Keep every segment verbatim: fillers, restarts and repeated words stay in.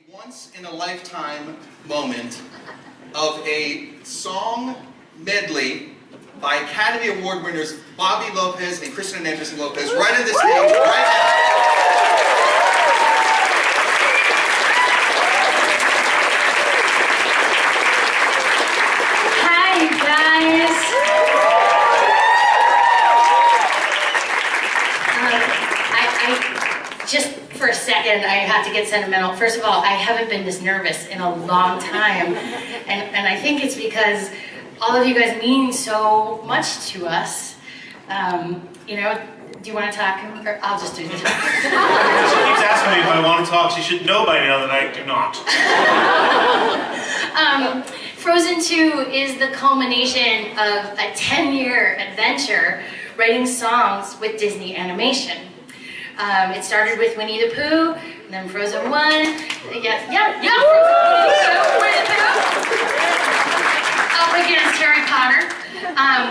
once-in-a-lifetime moment of a song medley by Academy Award winners Bobby Lopez and Christina Anderson Lopez right on this stage, right now. Hi, guys. Um, I, I, just for a second, I have to get sentimental. First of all, I haven't been this nervous in a long time. And, and I think it's because all of you guys mean so much to us. Um, you know, do you want to talk? Or I'll just do the talk. She keeps asking me if I want to talk. She should know by now that I do not. um, Frozen two is the culmination of a ten-year adventure writing songs with Disney Animation. Um, it started with Winnie the Pooh, and then Frozen one. Yes, yeah, yeah, Frozen Winnie the Pooh. Up against Harry Potter. Um,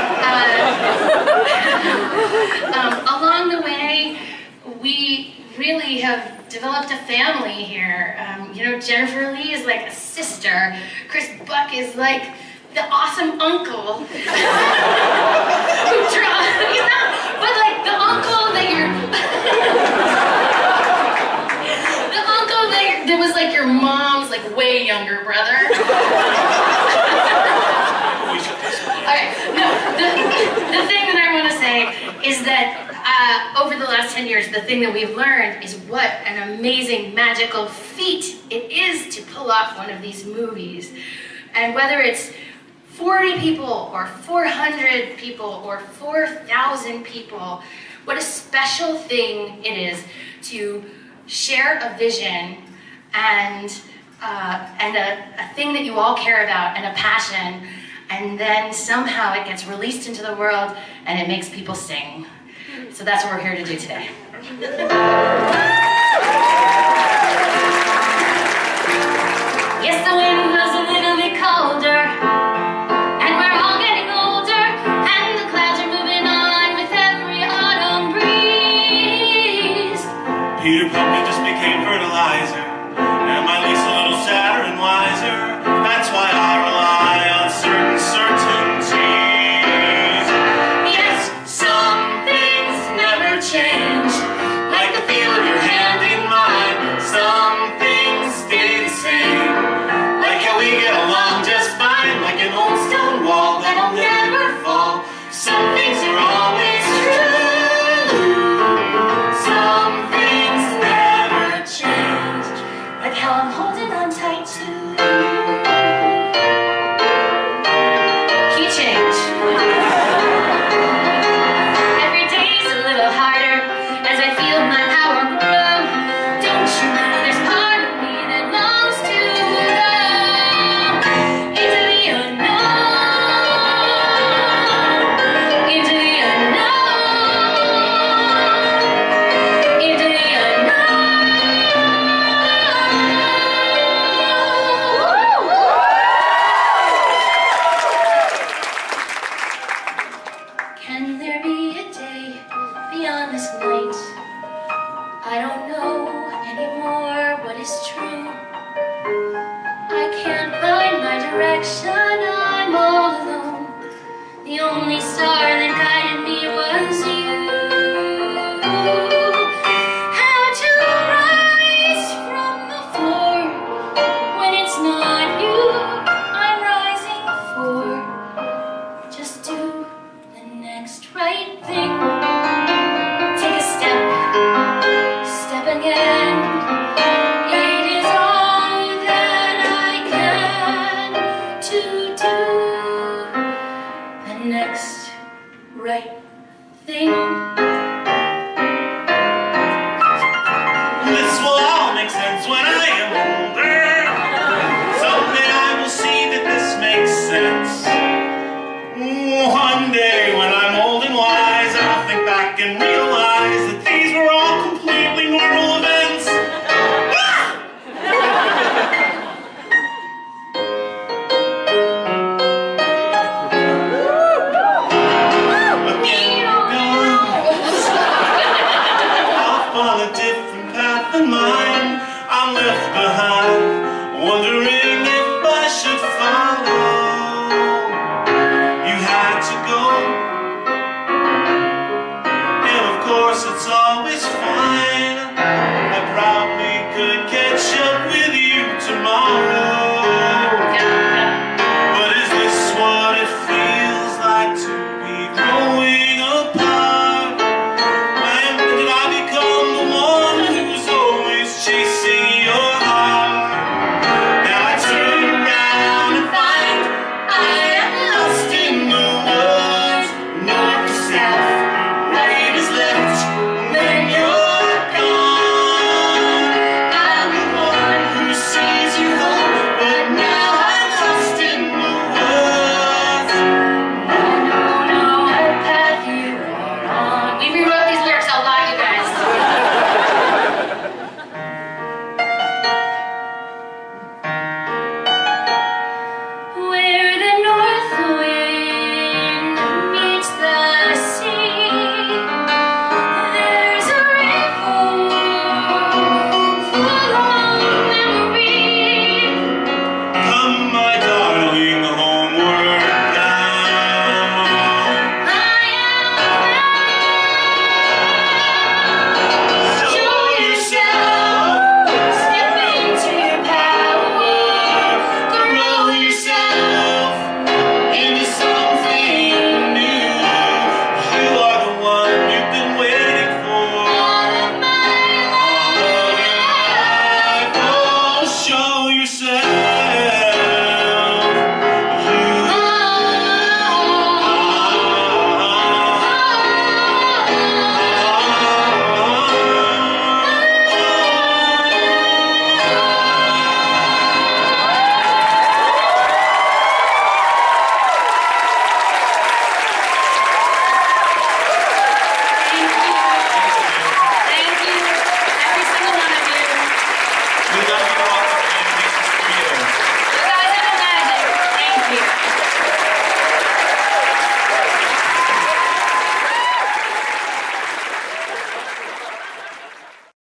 uh, um, along the way, we really have developed a family here. Um, you know, Jennifer Lee is like a sister. Chris Buck is like the awesome uncle who draws, you know, but like the uncle that you're, the uncle that, you're, that was like your mom's like way younger brother. Okay, no, the, the thing that I want to say is that uh, over the last ten years, the thing that we've learned is what an amazing, magical feat it is to pull off one of these movies. And whether it's forty people, or four hundred people, or four thousand people, what a special thing it is to share a vision and, uh, and a, a thing that you all care about and a passion, and then somehow it gets released into the world and it makes people sing. So that's what we're here to do today. Yes, the wind was a little bit colder, and we're all getting older, and the clouds are moving on with every autumn breeze. Peter Pumpkin just became fertilizer, and my Lisa a little sadder and wiser. That's why I rely on certain certainties. Yes, some things never change, Like the feel of your hand in mine. Some things stay the same. Like how we get along just fine. Like an old stone wall that'll never fall. Some things are always true. Some things never change. like how I'm holding on tight to key change. Every day's a little harder as I feel my power grow. Don't you know there's part of me that longs to go into the unknown, into the unknown, into the unknown. Can there be a day beyond this night? I don't know anymore what is true. I can't find my direction, I'm all alone. The only star that guided me was you. How to rise from the floor when it's not you I'm rising for. Just do the next right thing. Take a step, step again. It is all that I can to do the next right thing.